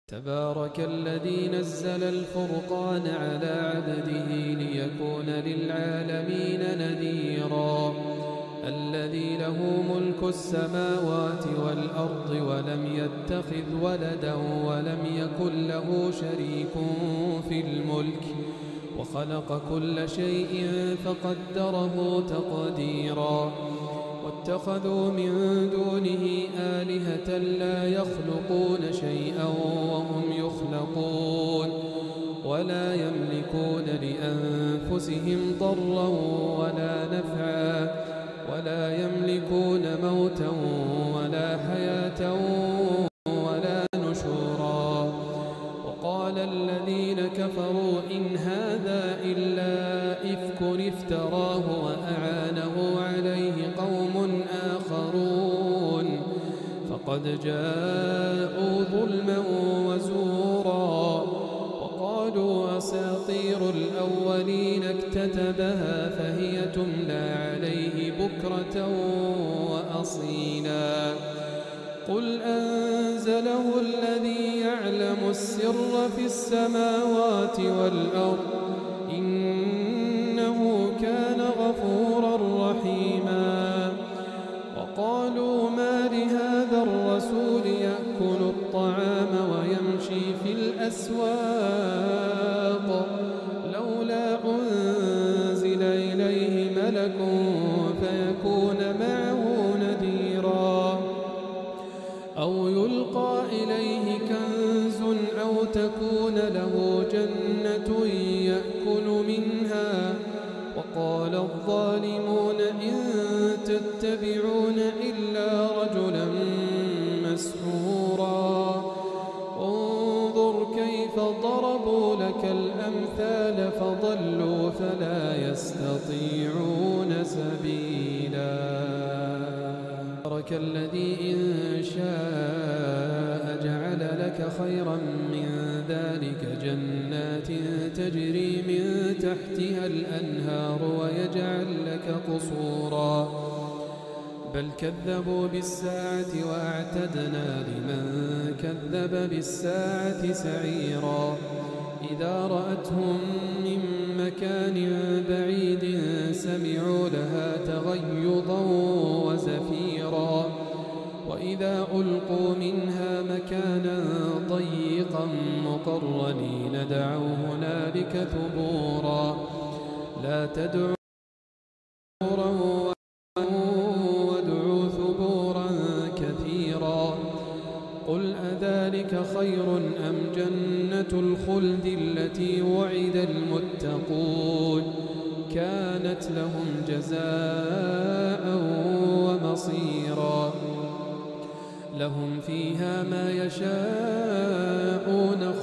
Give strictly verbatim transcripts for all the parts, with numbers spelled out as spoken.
تبارك الذي نزل الفرقان على عبده ليكون للعالمين نذيرا الذي له ملك السماوات والأرض ولم يتخذ ولدا ولم يكن له شريك في الملك وخلق كل شيء فقدره تقديرا واتخذوا من دونه آلهة لا يخلقون شيئا وهم يخلقون ولا يملكون لأنفسهم ضرا ولا نفعا ولا يملكون موتا ولا حياة ولا نشورا وقال الذين كفروا إن هذا إلا إفك افتراه وأعانه عليه قوم آخرون فقد جاءوا ظلما وزورا وقالوا أساطير الأولين اكتتبها فهي تملى عليه بكرة وأصيلا قل أنزله الذي يعلم السر في السماوات والأرض إنه كان غفورا رحيما وقالوا ما لهذا الرسول يأكل الطعام ويمشي في الأسواق لولا أنزل إليه ملك فيكون معه نذيرا أو يلقى إليه كنز أو تكون له جنة يأكل منها وقال الظالمون إن تتبعون إلا رجلا مسحورا انظر كيف ضربوا لك الأمثال فضلوا فلا يستطيعون سبيلا تبارك الذي إن شاء جعل لك خيرا من ذلك جنات تجري من تحتها الأنهار ويجعل لك قصورا بل كذبوا بالساعة وأعتدنا لمن كذب بالساعة سعيرا إذا رأتهم من مكان بعيد سمعوا لها تغيظا وزفيرا وإذا ألقوا منها مكانا ضيقا مقرنين دعوا هنالك ثبورا لا تدعوا وادعوا ثبورا كثيرا قل أذلك خير أم جنة الخلد التي وعد المتقون كانت لهم جزاء ومصيرا لهم فيها ما يشاءون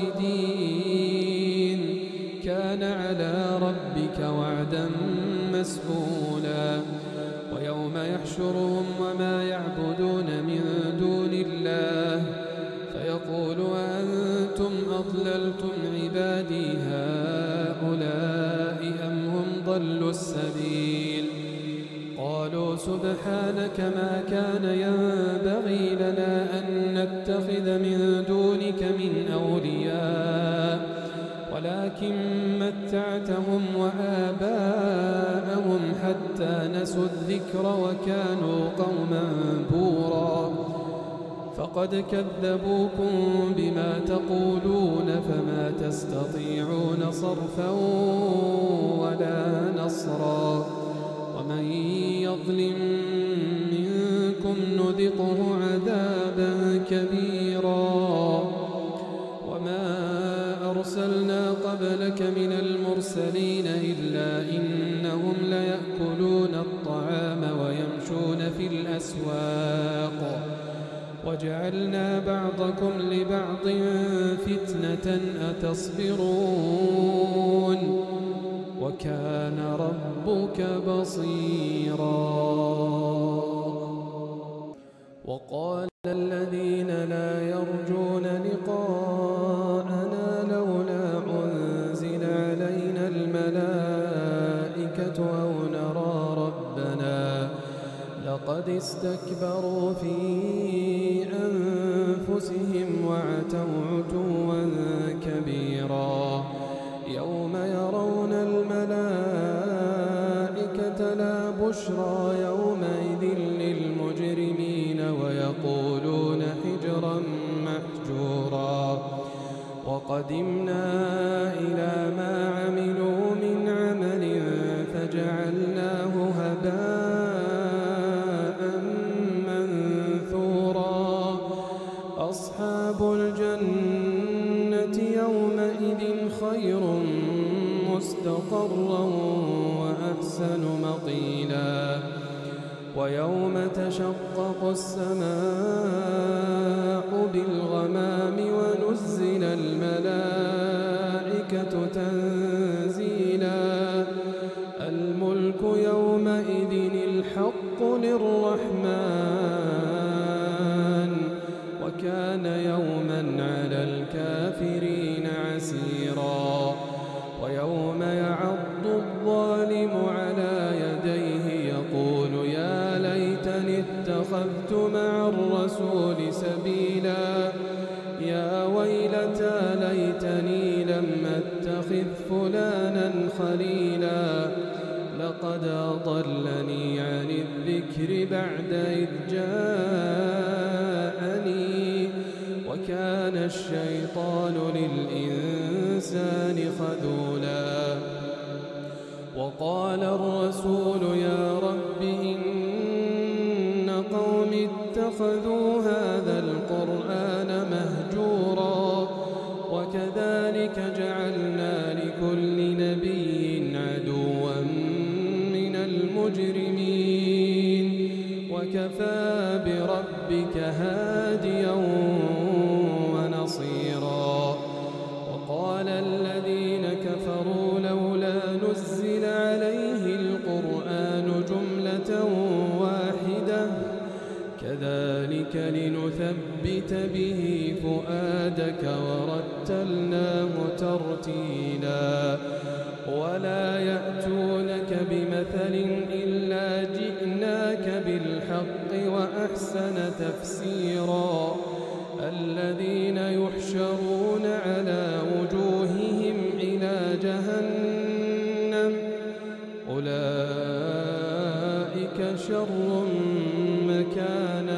خالدين كان على ربك وعدا مسئولا ويوم يحشرهم وما يعبدون من دون الله فيقول أنتم أضللتم عبادي هؤلاء أم هم ضلوا السبيل قالوا سبحانك ما كان ينبغي لنا أن نتخذ من دونك من أولياء ولكن متعتهم وآباءهم حتى نسوا الذكر وكانوا قوما بورا فقد كذبوكم بما تقولون فما تستطيعون صرفا ولا نصرا ومن يظلم منكم نذقه عذابا كبيرا وما أرسلنا قبلك من المرسلين إلا إنهم ليأكلون الطعام ويمشون في الأسواق وجعلنا بعضكم لبعض فتنة أتصبرون وكان ربك بصيرا وقال الذين لا يرجون لقاءنا لولا أنزل علينا الملائكة أو نرى ربنا لقد استكبروا في أنفسهم وعتوا وعتوا عتوا كبيرا يوم يرون الملائكة لا بشرى يومئذ للمجرمين ويقولون حجرا محجورا وقدمنا إلى ما عملوا من عمل فجعلناه هباء منثورا أصحاب الجنة يومئذ خير مستقرا وأحسن مقيلا ويوم تشقق السماء بالغمام ونزل الملائكة تنزيلا الملك يومئذ الحق للرحمن وكان يوما على الكافرين عسيرا ويوم يعض الظالم على يديه يقول يا ليتني اتخذت مع الرسول سبيلا يا ويلتى ليتني لم أتخذ فلانا خليلا لقد أضلني عن الذكر بعد إذ جاءني وكان الشيطان للإنسان خذولا وقال الرسول يا رب إن قوم اتخذوا هذا القرآن مهجورا وكذلك جعلنا لكل نبي عدوا من المجرمين وكفى بربك هاديا ونصيرا وقال الذين كفروا لولا نزل عليه القرآن جملة واحدة كذلك لنثبت به فؤادك ورتلناه ترتيلا ولا يأتونك بمثل إلا جئناك بالحق وأحسن تفسيرا الذين يحشرون على وجوههم إلى جهنم أولئك شر مكانا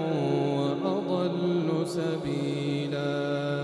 وأضل سبيلا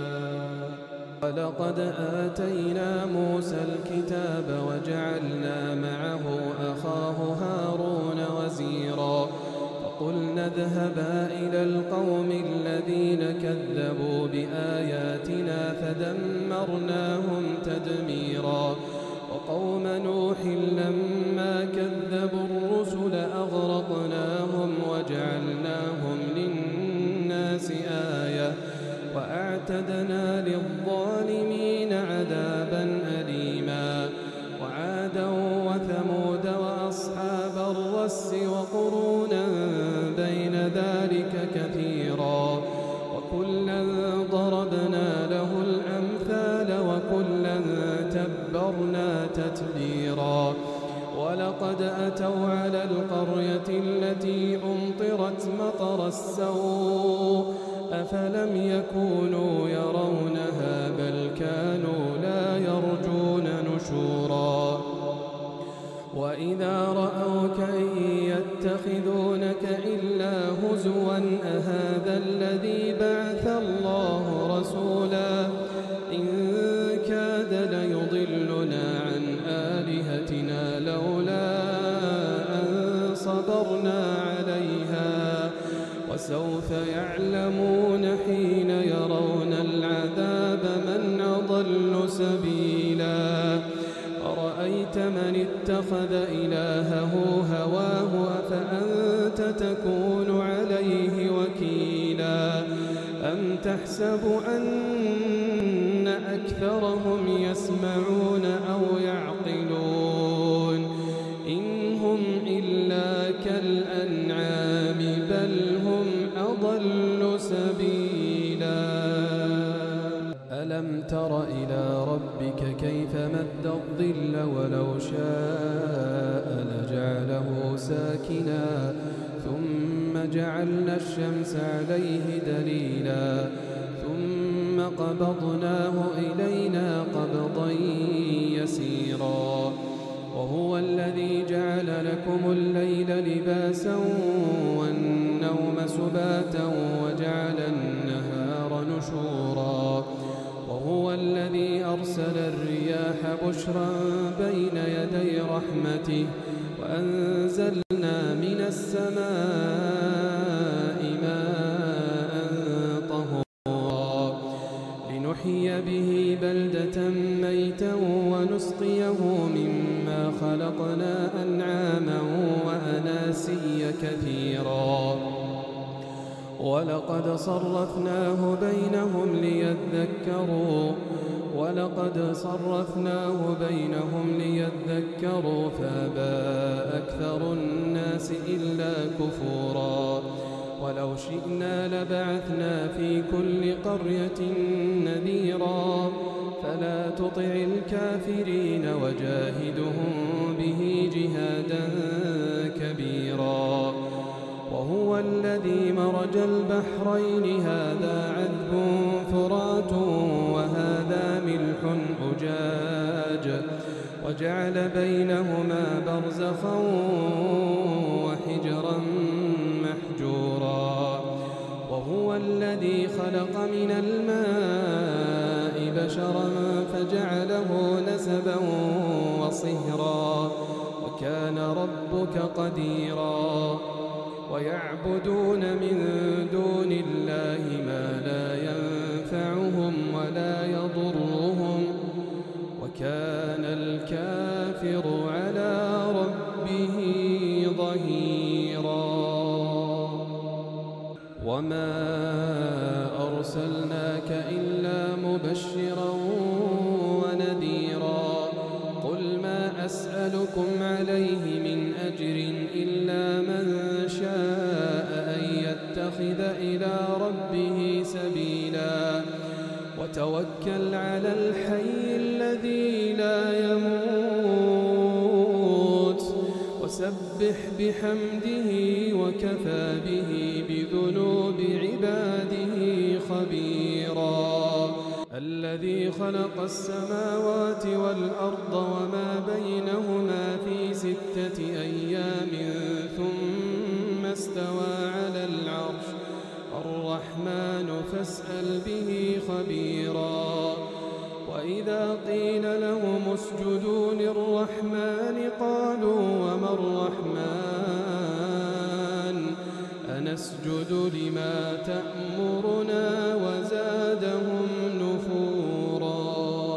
ولقد آتينا موسى الكتاب وجعلنا معه أخاه هارون وزيرا فقلنا اذهبا إلى القوم الذين كذبوا بآياتنا فدمرناهم تدميرا وقوم نوح لما كذبوا الرسل أغرقناهم وجعلناهم للناس آية وأعتدنا للظالمين عذابا أليما وعادا وثمود وأصحاب الرس وقرونا بين ذلك كثيرا وكلا ضربنا له الأمثال وكلا تبرنا تتبيرا ولقد أتوا على القرية التي أمطرت مطر السوء أفلم يكونوا يرونها بل كانوا لا يرجون نشورا وإذا رأوك إن يتخذونك إلا هزوا أهذا الذي بعث الله رسولا إن كاد ليضلنا عن آلهتنا لولا أن صبرنا عليها وسوف يعلمون حين يرون العذاب من أضل سبيلا أرأيت من اتخذ إلهه هواه أفأنت تكون عليه وكيلا أم تحسب أن أكثرهم يسمعون أو يعقلون إن هم إلا كالأنعام بل هم أضل سبيلا ألم تر إلى ربك كيف مد الظل ولو شاء لجعله ساكنا ثم جعلنا الشمس عليه دليلا ثم قبضناه إلينا قبضا يسيرا وهو الذي جعل لكم الليل لباسا والنوم سباتا وجعل النهار نشورا وهو الذي أرسل الرياح بشرا بين يدي رحمته وأنزلنا من السماء ماء طهورا لنحيي به بلدة ميتا ونسقيه مما خلقنا أنعاما وأناسيا كثيرا ولقد صرفناه بينهم ليذكروا ولقد صرفناه بينهم ليذكروا فأبى أكثر الناس إلا كفورا ولو شئنا لبعثنا في كل قرية نذيرا فلا تطع الكافرين وجاهدهم به جهادا كبيرا وهو الذي مرج البحرين هذا عذب فرات وهذا ملح أجاج وجعل بينهما برزخا وحجرا محجورا وهو الذي خلق من الماء بشرا فجعله نسبا وصهرا وكان ربك قديرا ويعبدون من دون الله ما لا ينفعهم ولا يضرهم وكان الكافر على ربه ظهيرا وما أرسلناك إلا مبشرا ونذيرا قل ما أسألكم عليه من أجر إلا من شاء أن يتخذ إلى ربه سبيلا وتوكل على الحي الذي لا يموت وسبح بحمده وكفى به بذنوب عباده خبيرا الذي خلق السماوات والأرض وما بينهما في ستة أيام ثم استوى على العرش الرحمن فاسأل به خبيرا وإذا قيل لهم اسجدوا للرحمن قالوا وما الرحمن أنسجد لما تأمرنا وزادهم نفورا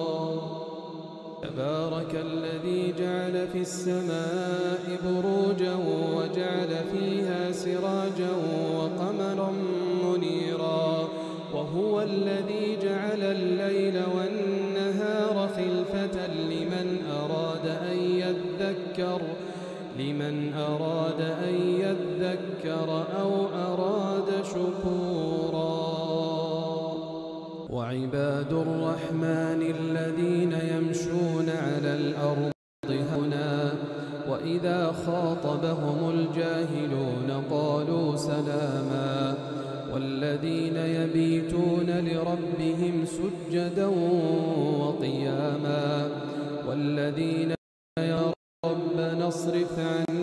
تبارك الذي جعل في السماء بروجا وجعل فيها سراجا وقمرا منيرا وهو الذي جعل الليل والنهار خلفة لمن أراد أن يذكر لمن أراد أن يذكر أو أراد شكورا وعباد الرحمن الذين يمشون على الأرض هونا وإذا خاطبهم الجاهلون قالوا سلاما والذين يبيتون لربهم سجدا وقياما والذين يا ربنا اصرف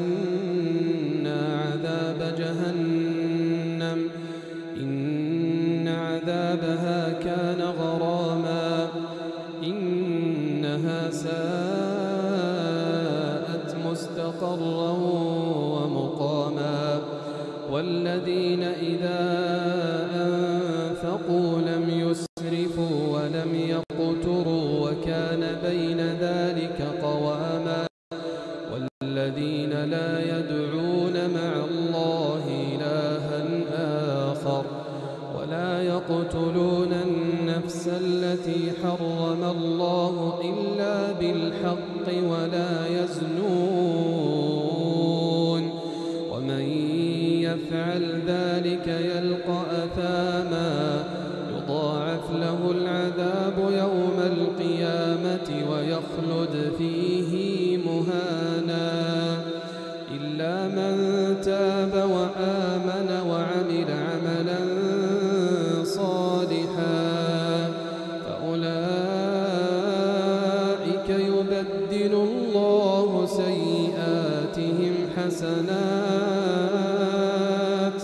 عنا عذاب جهنم إن عذابها كان غراما إنها ساءت مستقرا ومقاما والذين إذا أنفقوا لم يسرفوا ولم يقتروا وكان بين ذلك قواما والذين لا يدعون مع الله إلها آخر ولا يقتلون النفس التي حرم الله إلا بالحق ولا يزنون ومن يفعل ذلك يلقى أثاما يضاعف له العذاب يوم القيامة ويخلد فيه مهانا إلا من تاب وآمن وعمل عملا صالحا حسنات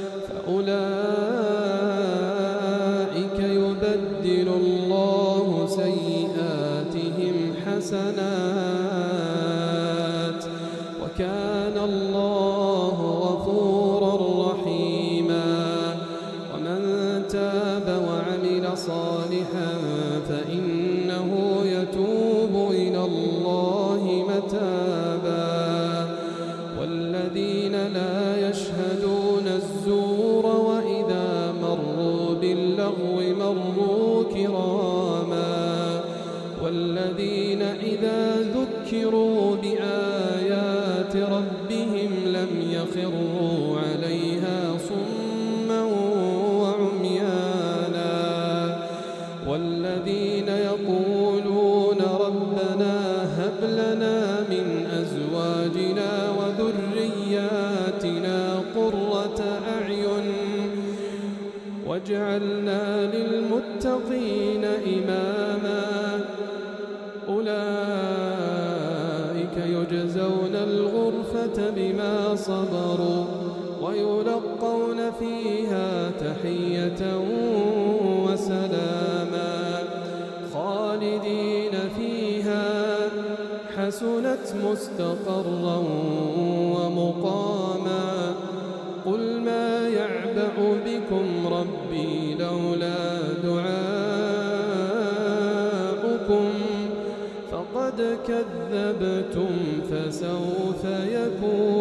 فأولئك يبدل الله سيئاتهم حسنات وكان الله غفورا رحيما ومن تاب وعمل صالحا فإنه يتوب إلى الله متابا والذين لا يشهدون الزور وإذا مروا باللغو مروا كراما والذين إذا ذكروا بآيات ربهم لم يخروا عليها صما وعميانا والذين يقولون ربنا هب لنا من أزواجنا وذرياتنا قرة أعين واجعلنا للمتقين إماما أولئك يجزون الغرفة بما صبروا ويلقون فيها تحية وسلاما خالدين فيها حسنت مستقرا ومقاما قل ما يعبأ بكم ربي لولا دعاؤكم فقد كذبتم فسوف يكون